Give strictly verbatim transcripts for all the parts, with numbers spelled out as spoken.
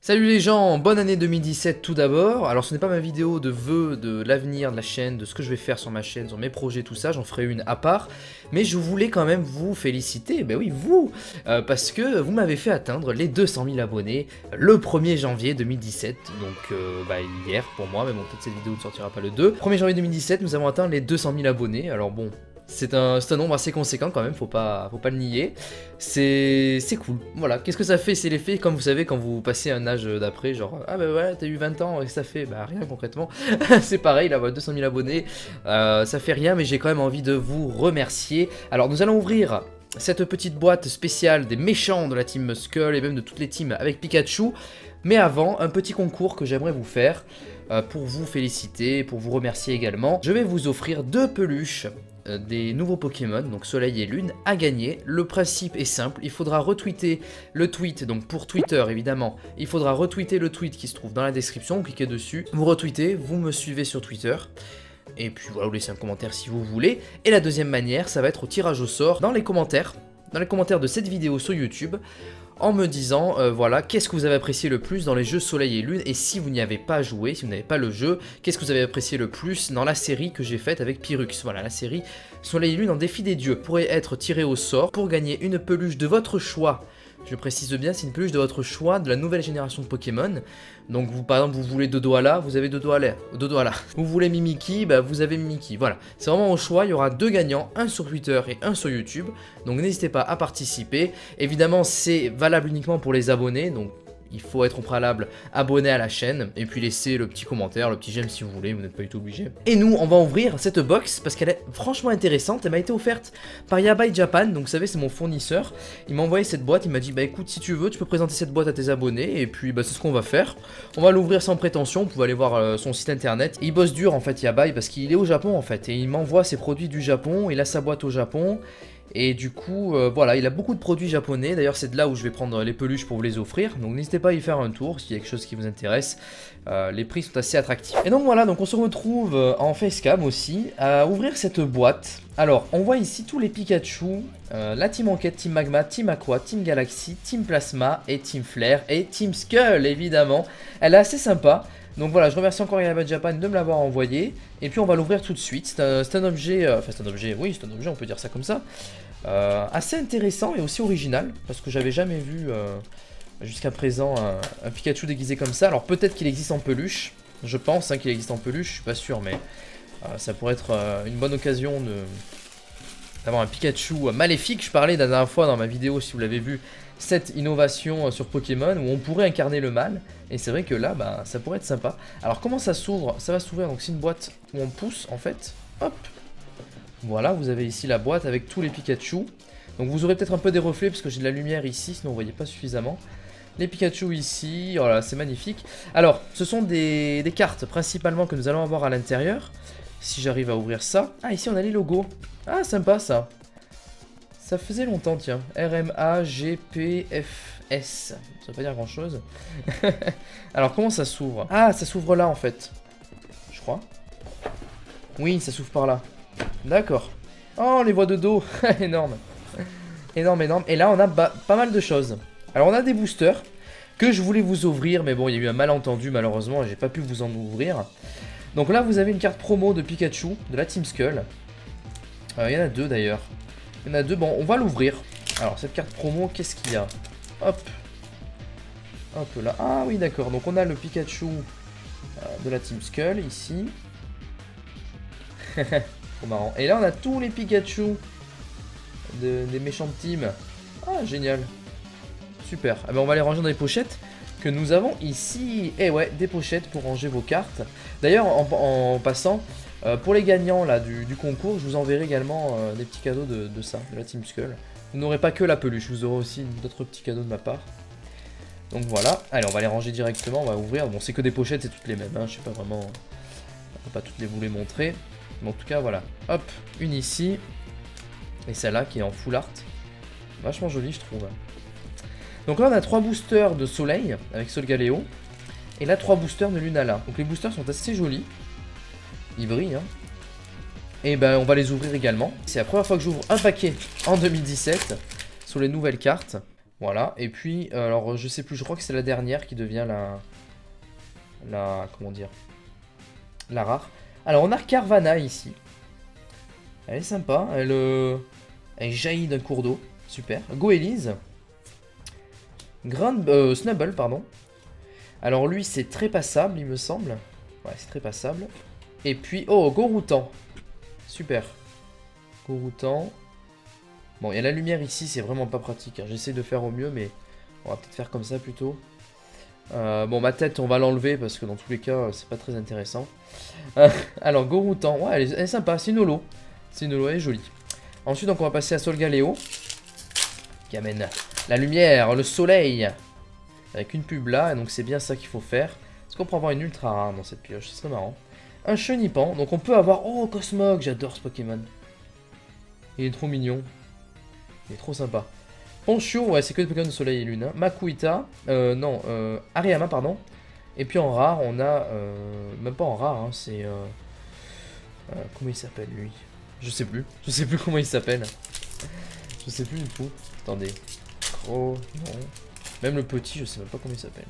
Salut les gens, bonne année deux mille dix-sept tout d'abord. Alors ce n'est pas ma vidéo de vœux de l'avenir de la chaîne, de ce que je vais faire sur ma chaîne, sur mes projets, tout ça, j'en ferai une à part. Mais je voulais quand même vous féliciter, ben oui vous, euh, parce que vous m'avez fait atteindre les deux cent mille abonnés le premier janvier deux mille dix-sept. Donc euh, bah, hier pour moi, mais bon peut-être cette vidéo ne sortira pas le deux. premier janvier deux mille dix-sept, nous avons atteint les deux cent mille abonnés, alors bon... C'est un, un nombre assez conséquent quand même, faut pas, faut pas le nier. C'est cool, voilà. Qu'est-ce que ça fait? C'est l'effet, comme vous savez, quand vous passez un âge d'après, genre ah bah ouais, t'as eu vingt ans, et ça fait bah rien concrètement. C'est pareil, là, deux cent mille abonnés, euh, ça fait rien, mais j'ai quand même envie de vous remercier. Alors nous allons ouvrir cette petite boîte spéciale des méchants de la team Muscle et même de toutes les teams avec Pikachu. Mais avant, un petit concours que j'aimerais vous faire euh, pour vous féliciter, pour vous remercier également. Je vais vous offrir deux peluches des nouveaux Pokémon, donc Soleil et Lune, à gagner. Le principe est simple, il faudra retweeter le tweet, donc pour Twitter évidemment, il faudra retweeter le tweet qui se trouve dans la description, vous cliquez dessus, vous retweetez, vous me suivez sur Twitter, et puis voilà, vous laissez un commentaire si vous voulez. Et la deuxième manière, ça va être au tirage au sort dans les commentaires, dans les commentaires de cette vidéo sur YouTube, en me disant, euh, voilà, qu'est-ce que vous avez apprécié le plus dans les jeux Soleil et Lune, et si vous n'y avez pas joué, si vous n'avez pas le jeu, qu'est-ce que vous avez apprécié le plus dans la série que j'ai faite avec Pyrrhux. Voilà, la série Soleil et Lune en défi des dieux. Vous pourrez être tiré au sort pour gagner une peluche de votre choix. Je précise bien, c'est une peluche de votre choix de la nouvelle génération de Pokémon. Donc vous, par exemple, vous voulez Dodoala, vous avez Dodoala. Dodoala. Vous voulez Mimikyu, bah, vous avez Mimikyu. Voilà, c'est vraiment au choix, il y aura deux gagnants, un sur Twitter et un sur YouTube. Donc n'hésitez pas à participer. Évidemment, c'est valable uniquement pour les abonnés, donc il faut être au préalable abonné à la chaîne et puis laisser le petit commentaire, le petit j'aime si vous voulez, vous n'êtes pas du tout obligé. Et nous, on va ouvrir cette box parce qu'elle est franchement intéressante. Elle m'a été offerte par Yabai Japan, donc vous savez, c'est mon fournisseur. Il m'a envoyé cette boîte, il m'a dit bah écoute, si tu veux, tu peux présenter cette boîte à tes abonnés et puis bah c'est ce qu'on va faire. On va l'ouvrir sans prétention, vous pouvez aller voir euh, son site internet. Il bosse dur en fait, Yabai, parce qu'il est au Japon en fait et il m'envoie ses produits du Japon, il a sa boîte au Japon. Et du coup, euh, voilà, il a beaucoup de produits japonais. D'ailleurs, c'est de là où je vais prendre les peluches pour vous les offrir. Donc n'hésitez pas à y faire un tour s'il y a quelque chose qui vous intéresse. Euh, les prix sont assez attractifs. Et donc voilà, donc on se retrouve en facecam aussi à ouvrir cette boîte. Alors, on voit ici tous les Pikachu, euh, la Team Enquête, Team Magma, Team Aqua, Team Galaxy, Team Plasma et Team Flare et Team Skull, évidemment. Elle est assez sympa. Donc voilà, je remercie encore Yabai Japan de me l'avoir envoyé. Et puis on va l'ouvrir tout de suite. C'est un, un objet, euh, enfin c'est un objet, oui c'est un objet, on peut dire ça comme ça. Euh, assez intéressant et aussi original. Parce que j'avais jamais vu euh, jusqu'à présent un, un Pikachu déguisé comme ça. Alors peut-être qu'il existe en peluche. Je pense hein, qu'il existe en peluche, je suis pas sûr. Mais euh, ça pourrait être euh, une bonne occasion de d'avoir un Pikachu maléfique. Je parlais la dernière fois dans ma vidéo, si vous l'avez vu, cette innovation sur Pokémon où on pourrait incarner le mal. Et c'est vrai que là, bah, ça pourrait être sympa. Alors comment ça s'ouvre? Ça va s'ouvrir, donc c'est une boîte où on pousse en fait. Hop. Voilà, vous avez ici la boîte avec tous les Pikachu. Donc vous aurez peut-être un peu des reflets parce que j'ai de la lumière ici, sinon vous voyez pas suffisamment. Les Pikachu ici, voilà, c'est magnifique. Alors, ce sont des, des cartes principalement que nous allons avoir à l'intérieur. Si j'arrive à ouvrir ça. Ah, ici on a les logos. Ah, sympa ça. Ça faisait longtemps, tiens. R M A G P F S. Ça veut pas dire grand chose. Alors, comment ça s'ouvre? Ah, ça s'ouvre là en fait. Je crois. Oui, ça s'ouvre par là. D'accord. Oh, les voies de dos. Énorme. Énorme, énorme. Et là, on a pas mal de choses. Alors, on a des boosters que je voulais vous ouvrir. Mais bon, il y a eu un malentendu malheureusement. Et j'ai pas pu vous en ouvrir. Donc là, vous avez une carte promo de Pikachu, de la Team Skull. Euh, il y en a deux d'ailleurs. Il y en a deux, bon on va l'ouvrir. Alors cette carte promo, qu'est-ce qu'il y a? Hop. Hop là, ah oui d'accord, donc on a le Pikachu euh, de la Team Skull ici. Trop marrant. Et là on a tous les Pikachu de, des méchantes teams. Ah génial. Super, ah, ben, on va les ranger dans les pochettes que nous avons ici. Et ouais, des pochettes pour ranger vos cartes. D'ailleurs en, en passant... Euh, pour les gagnants là, du, du concours, je vous enverrai également euh, des petits cadeaux de, de ça, de la Team Skull. Vous n'aurez pas que la peluche, vous aurez aussi d'autres petits cadeaux de ma part. Donc voilà, allez on va les ranger directement, on va ouvrir. Bon c'est que des pochettes, c'est toutes les mêmes, hein. Je sais pas vraiment, on va pas toutes les vous les montrer. Mais en tout cas voilà, hop, une ici. Et celle-là qui est en full art. Vachement jolie je trouve. Donc là on a trois boosters de soleil avec Solgaleo. Et là trois boosters de Lunala. Donc les boosters sont assez jolis. Ils brillent, hein. Et ben on va les ouvrir également. C'est la première fois que j'ouvre un paquet en deux mille dix-sept sur les nouvelles cartes. Voilà, et puis, euh, alors je sais plus, je crois que c'est la dernière qui devient la... La... Comment dire? La rare. Alors on a Carvana ici. Elle est sympa, elle, euh, elle jaillit d'un cours d'eau. Super. Goélise. Grand... Euh, Snubble, pardon. Alors lui c'est très passable il me semble. Ouais c'est très passable. Et puis, oh, Goroutan. Super. Goroutan. Bon, il y a la lumière ici, c'est vraiment pas pratique. Hein. J'essaie de faire au mieux, mais on va peut-être faire comme ça plutôt. Euh, bon, ma tête, on va l'enlever parce que dans tous les cas, c'est pas très intéressant. Euh, alors, Goroutan, ouais, elle est, elle est sympa. C'est une holo. C'est une holo, elle est jolie. Ensuite, donc, on va passer à Solgaleo. Qui amène la lumière, le soleil. Avec une pub là, et donc c'est bien ça qu'il faut faire. Est-ce qu'on pourrait avoir une ultra rare dans cette pioche? Ce serait marrant. Un chenipan, donc on peut avoir... Oh, Cosmog, j'adore ce Pokémon. Il est trop mignon. Il est trop sympa. Ponchio, ouais, c'est que des Pokémon de soleil et lune. Hein. Makuita, euh, non, euh, Hariyama, pardon. Et puis en rare, on a... Euh, même pas en rare, hein, c'est... Euh, euh, comment il s'appelle, lui? Je sais plus. Je sais plus comment il s'appelle. Je sais plus du tout. Attendez. Oh, non. Même le petit, je sais même pas comment il s'appelle.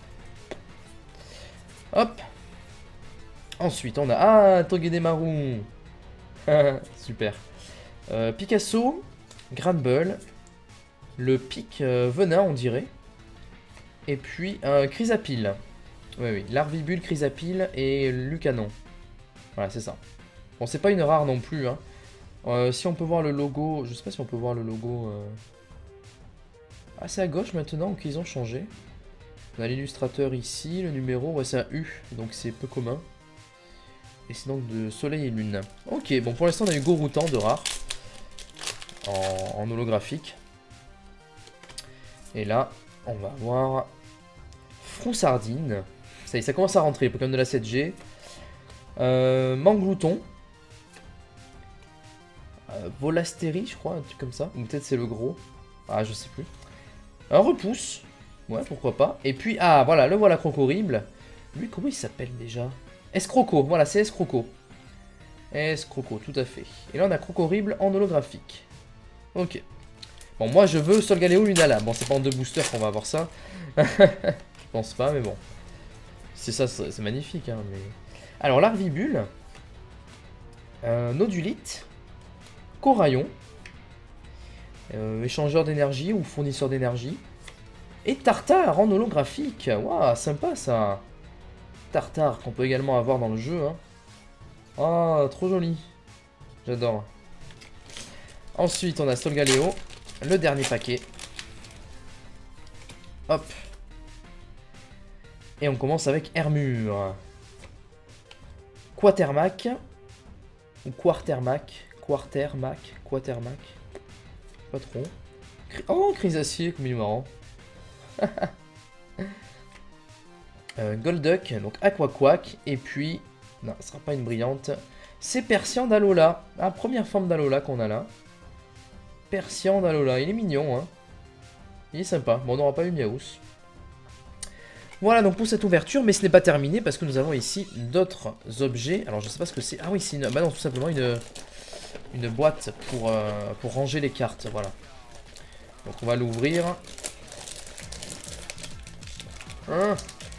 Hop. Ensuite, on a... Ah, Togedemaru. Super. Euh, Picasso, Granbull, le pic euh, venin, on dirait. Et puis un Chrysapile. Oui, oui, Larvibule, Chrysapile et Lucanon. Voilà, c'est ça. Bon, c'est pas une rare non plus. Hein. Euh, si on peut voir le logo, je sais pas si on peut voir le logo. Euh... Ah, c'est à gauche maintenant, ou qu'ils ont changé. On a l'illustrateur ici, le numéro, ouais, c'est un U, donc c'est peu commun. Et c'est donc de soleil et lune. Ok, bon, pour l'instant, on a eu Goroutan de rare. En, en holographique. Et là, on va avoir Froussardine. Ça y est, ça commence à rentrer, Pokémon de la sept G. Euh, Manglouton. Euh, Volastérie, je crois, un truc comme ça. Ou peut-être c'est le gros. Ah, je sais plus. Un repousse. Ouais, pourquoi pas. Et puis, ah, voilà, le voilà Crocorible. Lui, comment il s'appelle déjà? Escroco, voilà, c'est Escroco. Escroco, tout à fait. Et là, on a Crocorible en holographique. Ok. Bon, moi, je veux Solgaleo Lunala. Bon, c'est pas en deux boosters qu'on va avoir ça. Je pense pas, mais bon. C'est ça, c'est magnifique, hein, mais... Alors, Larvibule. Euh, Nodulite. Coraillon. Euh, échangeur d'énergie ou fournisseur d'énergie. Et Tartare en holographique. Waouh, sympa ça. Tartare qu'on peut également avoir dans le jeu. Hein. Oh, trop joli. J'adore. Ensuite, on a Solgaleo. Le dernier paquet. Hop. Et on commence avec Hermure. Quatermac. Ou Quartermac. Quartermac. Quatermac. Pas trop. Oh, Chrysacier, comme il est marrant. euh, Golduck, donc Aquaquack. Et puis, non, ce sera pas une brillante. C'est Persian d'Alola. La première forme d'Alola qu'on a là. Persian d'Alola. Il est mignon, hein. Il est sympa. Bon, on n'aura pas eu Miaous. Voilà donc pour cette ouverture, mais ce n'est pas terminé parce que nous avons ici d'autres objets. Alors je sais pas ce que c'est. Ah oui, c'est une... Bah non, tout simplement une, une boîte pour, euh, pour ranger les cartes. Voilà. Donc on va l'ouvrir. Hein,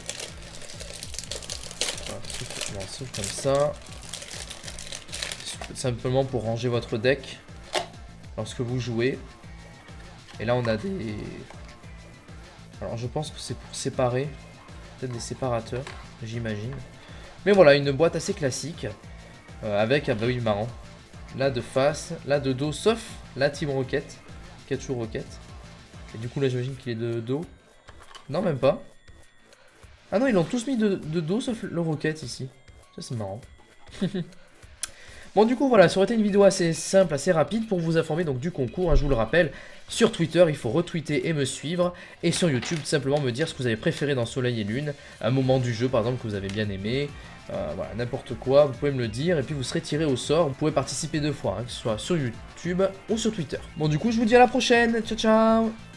on va souffle comme ça. Simplement pour ranger votre deck lorsque vous jouez. Et là on a des... Alors je pense que c'est pour séparer. Peut-être des séparateurs, j'imagine. Mais voilà, une boîte assez classique. Euh, avec, ah bah oui, marrant. Là de face, là de dos, sauf la Team Rocket. Pikachu Rocket. Et du coup là j'imagine qu'il est de dos. Non, même pas. Ah non, ils l'ont tous mis de, de dos sauf le Rocket ici. Ça c'est marrant. Bon du coup voilà, ça aurait été une vidéo assez simple, assez rapide pour vous informer donc du concours, hein, je vous le rappelle. Sur Twitter, il faut retweeter et me suivre. Et sur YouTube, tout simplement me dire ce que vous avez préféré dans Soleil et Lune. Un moment du jeu par exemple que vous avez bien aimé. Euh, voilà, n'importe quoi, vous pouvez me le dire. Et puis vous serez tiré au sort, vous pouvez participer deux fois, hein, que ce soit sur YouTube ou sur Twitter. Bon du coup, je vous dis à la prochaine, ciao ciao.